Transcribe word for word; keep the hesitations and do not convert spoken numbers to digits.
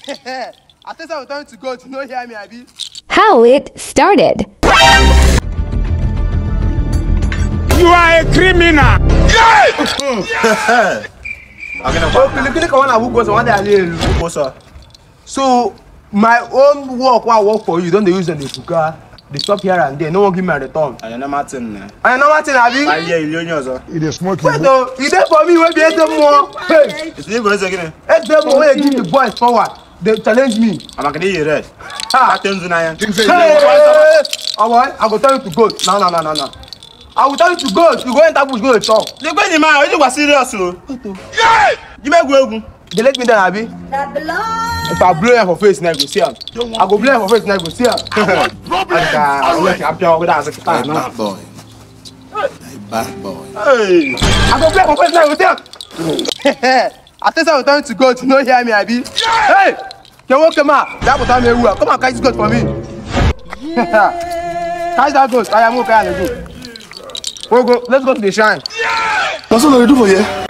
I think I was trying to go to know hear me, Abi. How it started. You are a criminal. Yes! Yes! So my own work, what I work for you, don't they use on the Fuka? They stop here and there. No one give me a return. I know Martin. I know Martin, Abi. I hear you, you It is smoking. Wait, though, you there for me? Wait, be eight more. Hey, it's new boys again. eight more. Wait, give the boys forward. They challenge me. I'm not gonna hear it. Ah, Hey, I go tell you to go. No, no, no, no, no. I will tell you to go. You go enter bush, go to talk. The question man, you was serious, so. Yeah. You make go. They let me down, Abi. If I blow him for face, now go see him. I go blow him for face, now go see him. I work up with us. Bad boy. Bad boy. Hey. I go blow him for face, now go see him. I think I was trying to go to know hear me, Abi. Hey, can you come out? That was time me. Come on, catch this goat for me. Catch that goat. I am okay. Let's go. Let's go to the shrine. That's what I do for you.